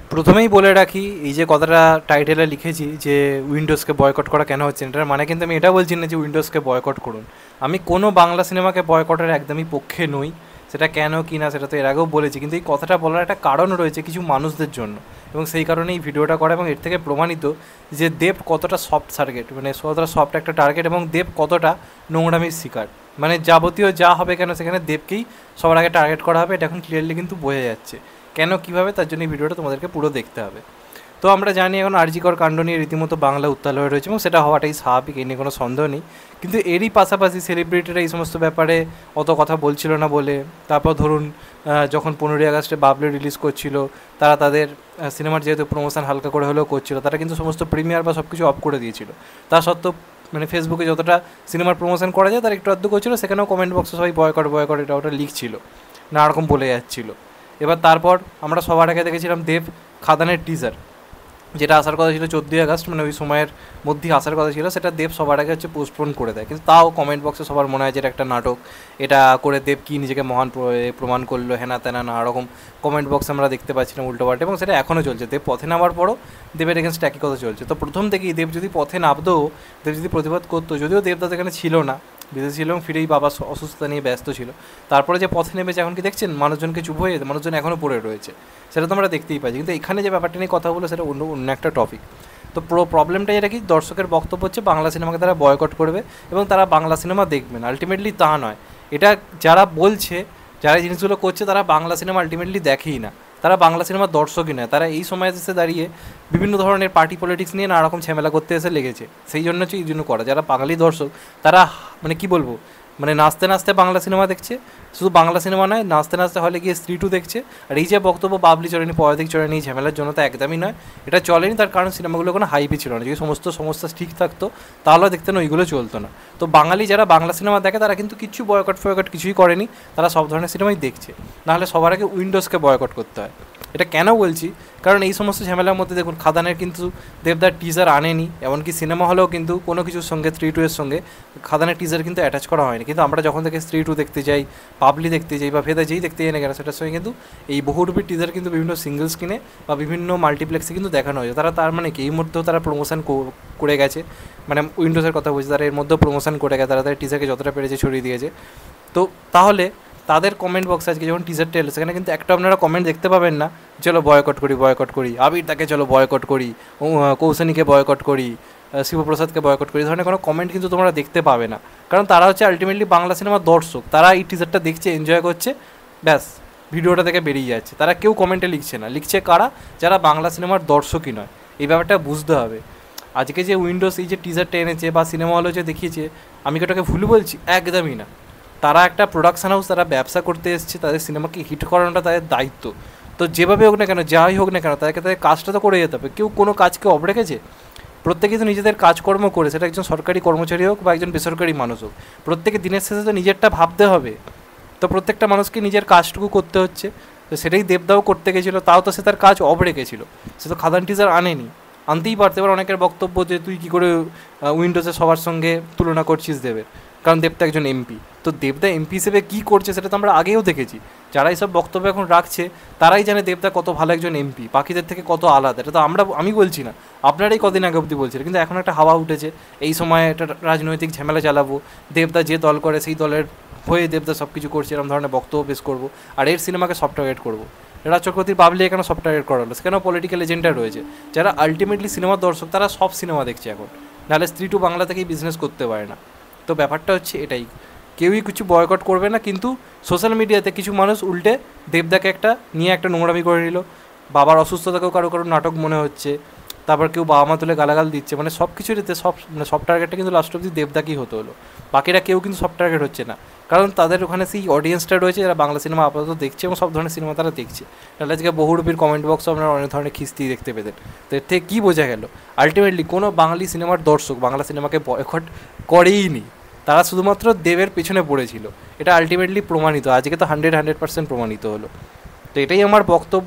প্রথমেই বলে রাখি, এই যে কথাটা টাইটেলে লিখেছি যে উইন্ডোজকে বয়কট করা কেন হচ্ছে, এটার মানে কিন্তু আমি এটা বলছি না যে উইন্ডোজকে বয়কট করুন। আমি কোনো বাংলা সিনেমাকে বয়কটের একদমই পক্ষে নই। সেটা কেন কি না সেটা তো এর আগেও বলেছি, কিন্তু এই কথাটা বলার একটা কারণ রয়েছে কিছু মানুষদের জন্য, এবং সেই কারণে এই ভিডিওটা করা। এবং এর থেকে প্রমাণিত যে দেব কতটা সফট টার্গেট, মানে কতটা সফট একটা টার্গেট, এবং দেব কতটা নোংরামির শিকার। মানে যাবতীয় যা হবে কেন সেখানে দেবকেই সবার আগে টার্গেট করা হবে, এটা এখন ক্লিয়ারলি কিন্তু বোঝা যাচ্ছে। কেন কীভাবে, তার জন্য এই ভিডিওটা তোমাদেরকে পুরো দেখতে হবে। তো আমরা জানি এখন আরজিকর কাণ্ড নিয়ে রীতিমতো বাংলা উত্তাল হয়ে রয়েছে, এবং সেটা হওয়াটাই স্বাভাবিক, এই নিয়ে কোনো সন্দেহ নেই। কিন্তু এরই পাশাপাশি সেলিব্রিটিরা এই সমস্ত ব্যাপারে অত কথা বলছিল না বলে, তারপর ধরুন যখন 15ই আগস্টে বাবলি রিলিজ করছিল, তারা তাদের সিনেমার যেহেতু প্রমোশন হালকা করে হলেও করছিল, তারা কিন্তু সমস্ত প্রিমিয়ার বা সব কিছু অফ করে দিয়েছিল। তা সত্ত্বেও মানে ফেসবুকে যতটা সিনেমার প্রমোশন করা যায় তার একটু আধটু করছিল, সেখানেও কমেন্ট বক্সে সবাই বয়কট বয়কট এটা ওটা লিখছিল, নানা রকম বলে যাচ্ছিলো। এবার তারপর আমরা সবার আগে দেখেছিলাম দেব খাদানের টিজার, যেটা আসার কথা ছিল 14ই আগস্ট, মানে ওই সময়ের মধ্যেই আসার কথা ছিল, সেটা দেব সবার আগে হচ্ছে পোস্টপোন করে দেয়। কিন্তু তাও কমেন্ট বক্সে সবার মনে হয় যে এটা একটা নাটক, এটা করে দেব কি নিজেকে মহান প্রমাণ করলো, হেনা তেনা নানা রকম কমেন্ট বক্সে আমরা দেখতে পাচ্ছিলাম উল্টোপাল্টা, এবং সেটা এখনও চলছে। দেব পথে নামার পরও দেবের এগেনস্ট একই কথা চলছে। তো প্রথম থেকেই দেব যদি পথে নামতো, দেব যদি প্রতিবাদ করতো, যদিও দেবদাস এখানে ছিল না, বিদেশে ছিল এবং ফিরেই বাবা অসুস্থতা নিয়ে ব্যস্ত ছিল, তারপরে যে পথে নেমেছে এখন কি দেখছেন মানুষজনকে চুপ হয়ে যেতে, মানুষজন এখনও পড়ে রয়েছে, সেটা তো আমরা দেখতেই পাচ্ছি। কিন্তু এখানে যে ব্যাপারটা নিয়ে কথা বলো সেটা অন্য অন্য একটা টপিক। তো প্রবলেমটা এটা কি, দর্শকের বক্তব্য হচ্ছে বাংলা সিনেমাকে তারা বয়কট করবে এবং তারা বাংলা সিনেমা দেখবেন। আলটিমেটলি তা নয়, এটা যারা বলছে, যারা এই জিনিসগুলো করছে, তারা বাংলা সিনেমা আলটিমেটলি দেখেই না, তারা বাংলা সিনেমার দর্শকই নয়। তারা এই সময় এসে দাঁড়িয়ে বিভিন্ন ধরনের পার্টি পলিটিক্স নিয়ে নানা রকম ঝামেলা করতে এসে লেগেছে। সেই জন্য হচ্ছে এই জন্য করা, যারা বাঙালি দর্শক তারা মানে কি বলবো, মানে নাচতে নাচতে বাংলা সিনেমা দেখছে। শুধু বাংলা সিনেমা নয়, নাচতে নাচতে হলে গিয়ে স্ত্রী টু দেখছে। আর এই যে বক্তব্য বাবলি চলেনি, পদাতিক চলেনি, এই ঝামেলার জন্য তা একদমই নয়, এটা চলেনি তার কারণ সিনেমাগুলো কোনো হাইপই ছিল না। যদি সমস্ত সমস্যা ঠিক থাকতো তাহলে দেখতেন ওইগুলো চলতো না। তো বাঙালি যারা বাংলা সিনেমা দেখে তারা কিন্তু কিছু বয়কট ফয়কট কিছুই করেনি, তারা সব ধরনের সিনেমাই দেখছে। নাহলে সবার আগে উইন্ডোজকে বয়কট করতে হয়। এটা কেন বলছি, কারণ এই সমস্ত ঝামেলার মধ্যে দেখুন খাদানের কিন্তু দেবদার টিজার আনেনি, এমনকি সিনেমা হলেও কিন্তু কোনো কিছুর সঙ্গে 3-2 এর সঙ্গে খাদানের টিজার কিন্তু অ্যাটাচ করা হয়নি। কিন্তু আমরা যখন থেকে 3-2 দেখতে যাই, পাবলি দেখতে যাই বা ভেদা যেই দেখতে যাই না কেন, সেটার সঙ্গে কিন্তু এই বহুরূপী টিজার কিন্তু বিভিন্ন সিঙ্গল স্ক্রিনে বা বিভিন্ন মাল্টিপ্লেক্সে কিন্তু দেখানো হয়েছে। তারা তার মানে কি এই মধ্যেও তারা প্রমোশন করে গেছে, মানে উইন্ডোজের কথা বলছি, তারা এর মধ্যেও প্রমোশন করে গেছে, তারা তাদের টিজারকে যতটা পেরেছে ছড়িয়ে দিয়েছে। তো তাহলে তাদের কমেন্ট বক্সে আজকে যখন টিজারটা এলো, সেখানে কিন্তু একটা আপনারা কমেন্ট দেখতে পাবেন না চলো বয়কট করি বয়কট করি, আবির তাকে চলো বয়কট করি, কৌশানীকে বয়কট করি, শিবপ্রসাদকে বয়কট করি, এই ধরনের কোনো কমেন্ট কিন্তু তোমরা দেখতে পাবে না। কারণ তারা হচ্ছে আলটিমেটলি বাংলা সিনেমার দর্শক, তারা এই টিজারটা দেখছে, এনজয় করছে, ব্যাস ভিডিওটা থেকে বেরিয়ে যাচ্ছে। তারা কেউ কমেন্টে লিখছে না, লিখছে কারা, যারা বাংলা সিনেমার দর্শকই নয়। এই ব্যাপারটা বুঝতে হবে। আজকে যে উইন্ডোজ এই যে টিজারটা এনেছে বা সিনেমা হলে যে দেখিয়েছে, আমি কি ওটাকে ভুল বলছি? একদমই না। তারা একটা প্রোডাকশান হাউস, তারা ব্যবসা করতে এসছে, তাদের সিনেমাকে হিট করানোটা তাদের দায়িত্ব। তো যেভাবে হোক না কেন, যাই হোক না কেন, তাদেরকে তাদের কাজটা তো করে যেতে হবে। কেউ কোনো কাজকে অফ রেখেছে? প্রত্যেকেই তো নিজেদের কাজকর্ম করে, সেটা একজন সরকারি কর্মচারী হোক বা একজন বেসরকারি মানুষ হোক, প্রত্যেকে দিনের শেষে তো নিজেরটা ভাবতে হবে। তো প্রত্যেকটা মানুষকে নিজের কাজটুকু করতে হচ্ছে। তো সেটাই দেবদাও করতে গেছিলো, তাও তো সে তার কাজ অফ রেখেছিল, সে তো খাদান টিজার আনেনি। আনতেই পারতে। এবার অনেকের বক্তব্য যে তুই কী করে উইন্ডোজে সবার সঙ্গে তুলনা করছিস দেবের, কারণ দেবদা একজন এমপি। তো দেবদা এমপি হিসেবে কী করছে সেটা তো আমরা আগেও দেখেছি। যারা এইসব বক্তব্য এখন রাখছে তারাই জানে দেবদা কত ভালো একজন এমপি, বাকিদের থেকে কত আলাদা। এটা তো আমি বলছি না, আপনারাই কদিন আগে অবধি বলছিলেন। কিন্তু এখন একটা হাওয়া উঠেছে, এই সময় একটা রাজনৈতিক ঝামেলা চালাবো, দেবদা যে দল করে সেই দলের হয়ে দেবদা সব কিছু করছে, এরকম ধরনের বক্তব্য পেশ করবো, আর এর সিনেমাকে সফট টার্গেট করবো। রাজ চক্রবর্তীর বাবলি কেন সফট টার্গেট করালো? সেখানেও পলিটিক্যাল এজেন্ডা রয়েছে। যারা আলটিমেটলি সিনেমার দর্শক তারা সব সিনেমা দেখছে এখন, নাহলে স্ত্রী টু বাংলা থেকেই বিজনেস করতে পারে না। তো ব্যাপারটা হচ্ছে এটাই, কেউই কিছু বয়কট করবে না, কিন্তু সোশ্যাল মিডিয়াতে কিছু মানুষ উল্টে দেবদাকে একটা নিয়ে একটা নোংরামি করে নিল। বাবার অসুস্থতাকেও কারো কারো নাটক মনে হচ্ছে, তারপর কেউ বাবা মা তুলে গালাগাল দিচ্ছে, মানে সব কিছুতে সব টার্গেটটা কিন্তু লাস্ট অব্দি দেবদাকেই হতে হলো। বাকিরা কেউ কিন্তু সব টার্গেট হচ্ছে না, কারণ তাদের ওখানে সেই অডিয়েন্সটা রয়েছে যারা বাংলা সিনেমা আপাতত দেখছে এবং সব ধরনের সিনেমা তারা দেখছে। তাহলে আজকে বহুরূপীর কমেন্ট বক্সও আপনারা অনেক ধরনের খিস্তি দেখতে পেতেন। তো এর থেকে কী বোঝা গেল, আলটিমেটলি কোনো বাঙালি সিনেমার দর্শক বাংলা সিনেমাকে বয়কট করেই নি, তারা শুধুমাত্র দেবের পেছনে পড়েছিল। এটা আলটিমেটলি প্রমাণিত, আজকে তো 100% প্রমাণিত হলো। তো এটাই আমার বক্তব্য।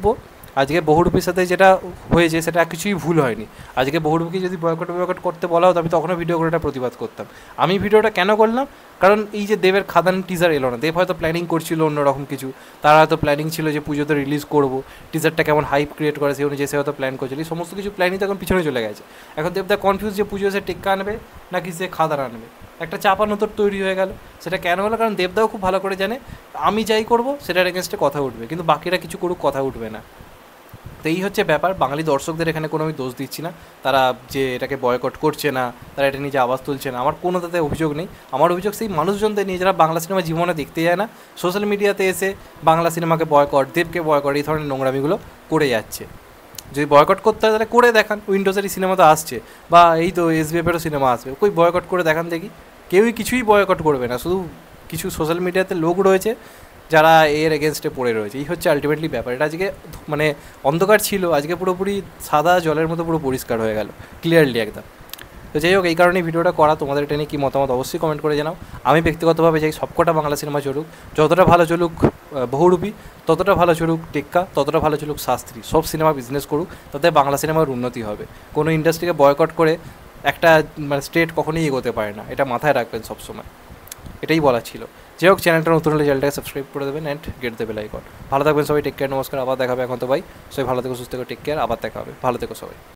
আজকে বহুরূপীর সাথে যেটা হয়েছে সেটা কিছুই ভুল হয়নি। আজকে বহুরূপীকে যদি বয়কট করতে বলা হতো আমি তখনও ভিডিও করে এটা প্রতিবাদ করতাম। আমি ভিডিওটা কেন করলাম, কারণ এই যে দেবের খাদান টিজার এলো না, দেব হয়তো প্ল্যানিং করছিল অন্যরকম কিছু, তার হয়তো প্ল্যানিং ছিল যে পুজোতে রিলিজ করবো, টিজারটা কেমন হাইপ ক্রিয়েট করে সেই অনুযায়ী সে হয়তো প্ল্যান করছিল, এই সমস্ত কিছু প্ল্যানই তো এখন পিছনে চলে গেছে। এখন দেবদা কনফিউজ যে পুজো সে টেক্কা আনবে নাকি সে খাদান আনবে, একটা চাপানোতর তৈরি হয়ে গেল। সেটা কেন হলো, কারণ দেবদাও খুব ভালো করে জানে আমি যাই করবো সেটার এগেনস্টে কথা উঠবে, কিন্তু বাকিরা কিছু করুক কথা উঠবে না। তো এই হচ্ছে ব্যাপার। বাঙালি দর্শকদের এখানে কোনো আমি দোষ দিচ্ছি না, তারা যে এটাকে বয়কট করছে না, তারা এটা নিজে আওয়াজ তুলছে না, আমার কোনো তাতে অভিযোগ নেই। আমার অভিযোগ সেই মানুষজনদের নিয়ে যারা বাংলা সিনেমা জীবনে দেখতে যায় না, সোশ্যাল মিডিয়াতে এসে বাংলা সিনেমাকে বয়কট, দেবকে বয়কট, এই ধরনের নোংরামিগুলো করে যাচ্ছে। যদি বয়কট করতে হয় তাহলে করে দেখান, উইন্ডোজেরই সিনেমা তো আসছে, বা এই তো এসবিএফেরও সিনেমা আসবে, কই বয়কট করে দেখান দেখি। কেউই কিছুই বয়কট করবে না, শুধু কিছু সোশ্যাল মিডিয়াতে লোক রয়েছে যারা এর এগেনস্টে পড়ে রয়েছে। এই হচ্ছে আলটিমেটলি ব্যাপার। এটা আজকে মানে অন্ধকার ছিল, আজকে পুরোপুরি সাদা জলের মতো পুরো পরিষ্কার হয়ে গেল ক্লিয়ারলি একদম। তো যাই হোক, এই কারণেই ভিডিওটা করা। তোমাদের এটা নিয়ে কী মতামত অবশ্যই কমেন্ট করে জানাও। আমি ব্যক্তিগতভাবে চাই সবকটা বাংলা সিনেমা চলুক, যতটা ভালো চলুক বহুরূপী, ততটা ভালো চলুক টেক্কা, ততটা ভালো চলুক শাস্ত্রী, সব সিনেমা বিজনেস করুক, তাতে বাংলা সিনেমার উন্নতি হবে। কোনো ইন্ডাস্ট্রিকে বয়কট করে একটা মানে স্টেট কখনোই এগোতে পারে না, এটা মাথায় রাখবেন সবসময়। এটাই বলা ছিল। যাই হোক, চ্যানেলটা নতুন হলে চ্যানেলটাকে সাবস্ক্রাইব করে দেবেন অ্যান্ড গেট দেবে লাইক। ভালো থাকবেন সবাই, টেক কেয়ার, নমস্কার, আবার দেখা হবে। এখন তো ভাই সবাই ভালো থেকো, সুস্থ থেকো, টেক কেয়ার, আবার দেখা হবে, ভালো থেকো সবাই।